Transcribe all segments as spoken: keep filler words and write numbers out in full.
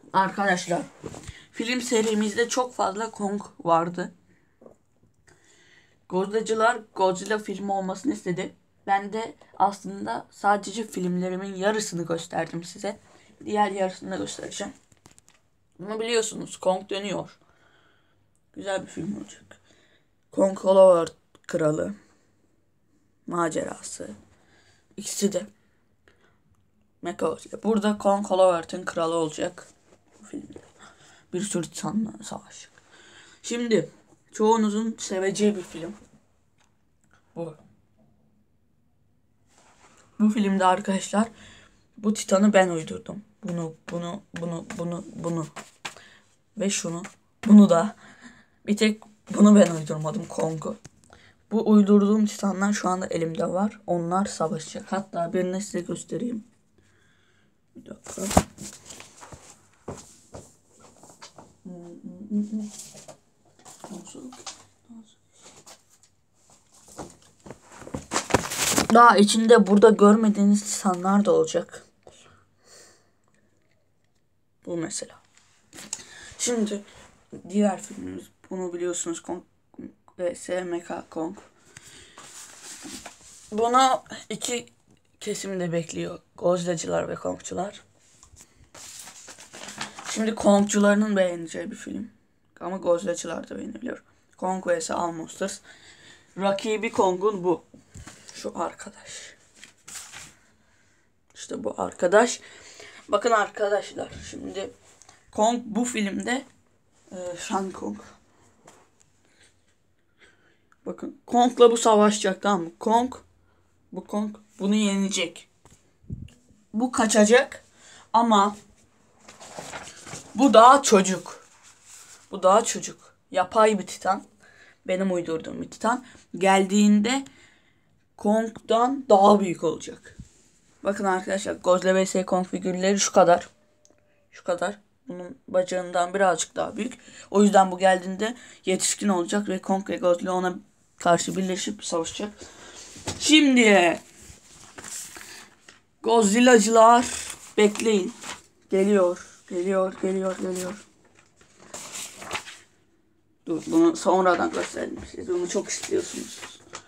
Arkadaşlar, film serimizde çok fazla Kong vardı. Godzilla'cılar Godzilla filmi olmasını istedi. Ben de aslında sadece filmlerimin yarısını gösterdim size. Diğer yarısını da göstereceğim. Ama biliyorsunuz Kong dönüyor. Güzel bir film olacak. Kong Hollow Kralı. Macerası. İkisi de. Mechagodzilla. Burada Kong Hollow kralı olacak. Bu filmde. Bir sürü titanla savaşacak. Şimdi çoğunuzun seveceği bir film. Bu. Bu filmde arkadaşlar bu titanı ben uydurdum. Bunu, bunu, bunu, bunu, bunu ve şunu. Bunu da. Bir tek bunu ben uydurmadım, Kong'u. Bu uydurduğum titanlar şu anda elimde var. Onlar savaşacak. Hatta birini size göstereyim. Bir dakika. Daha içinde burada görmediğiniz titanlar da olacak. Bu mesela. Şimdi diğer filmimiz, bunu biliyorsunuz, Kong vs Mecha Kong. Bunu iki kesimde bekliyor. Godzilla'cılar ve Kong'cular. Şimdi Kong'cularının beğeneceği bir film. Ama Godzilla'cılar da beğenebiliyor. Kong vs All Monsters. Rakibi Kong'un bu. Şu arkadaş. İşte bu arkadaş. Bakın arkadaşlar, şimdi Kong bu filmde e, Shan Kong. Bakın Kong'la bu savaşacak, tamam mı? Kong, bu Kong bunu yenecek. Bu kaçacak ama bu daha çocuk. Bu daha çocuk. Yapay bir titan. Benim uydurduğum bir titan. Geldiğinde Kong'dan daha büyük olacak. Bakın arkadaşlar, Godzilla vs Kong figürleri şu kadar. Şu kadar. Bunun bacağından birazcık daha büyük. O yüzden bu geldiğinde yetişkin olacak ve Kong ve Godzilla ona karşı birleşip savaşacak. Şimdi Godzilla'cılar bekleyin. Geliyor. Geliyor, geliyor, geliyor. Dur, bunu sonradan göstereyim. Siz bunu çok istiyorsunuz.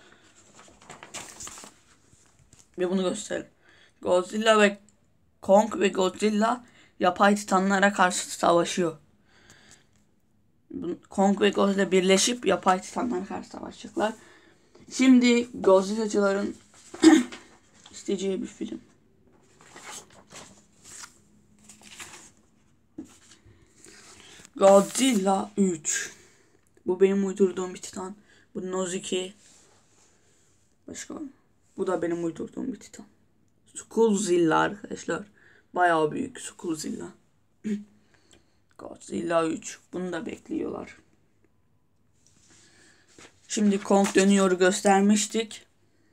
Ve bunu gösterelim. Godzilla ve Kong ve Godzilla yapay titanlara karşı savaşıyor. Kong ve Godzilla birleşip yapay titanlara karşı savaşacaklar. Şimdi Godzilla'cıların isteyeceği bir film. Godzilla üç. Bu benim uydurduğum bir titan. Bu Nozuki. Başka mı? Bu da benim uydurduğum bir titan. Skullzilla arkadaşlar. Bayağı büyük Skullzilla. Godzilla üç. Bunu da bekliyorlar. Şimdi Kong dönüyor göstermiştik.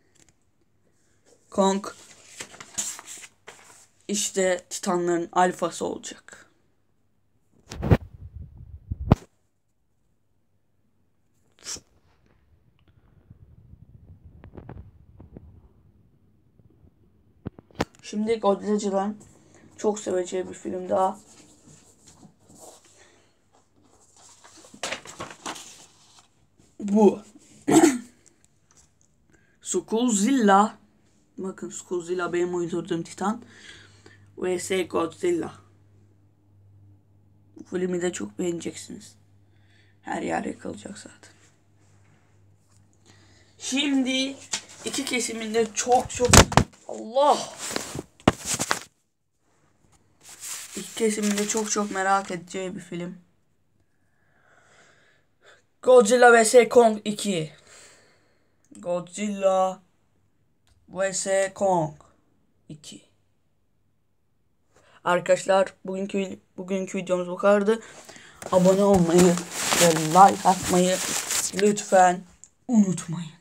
Kong işte titanların alfası olacak. Şimdi Godzilla'cıların çok seveceği bir film daha. Bu. Skullzilla. Bakın, Skullzilla benim uydurduğum titan. vs Godzilla. Bu filmi de çok beğeneceksiniz. Her yer yakılacak zaten. Şimdi iki kesiminde çok çok Allah. İki kesiminde çok çok merak edeceği bir film. Godzilla vs Kong iki. Godzilla vs Kong iki. Arkadaşlar, bugünkü bugünkü videomuz bu kadardı. Abone olmayı ve like atmayı lütfen unutmayın.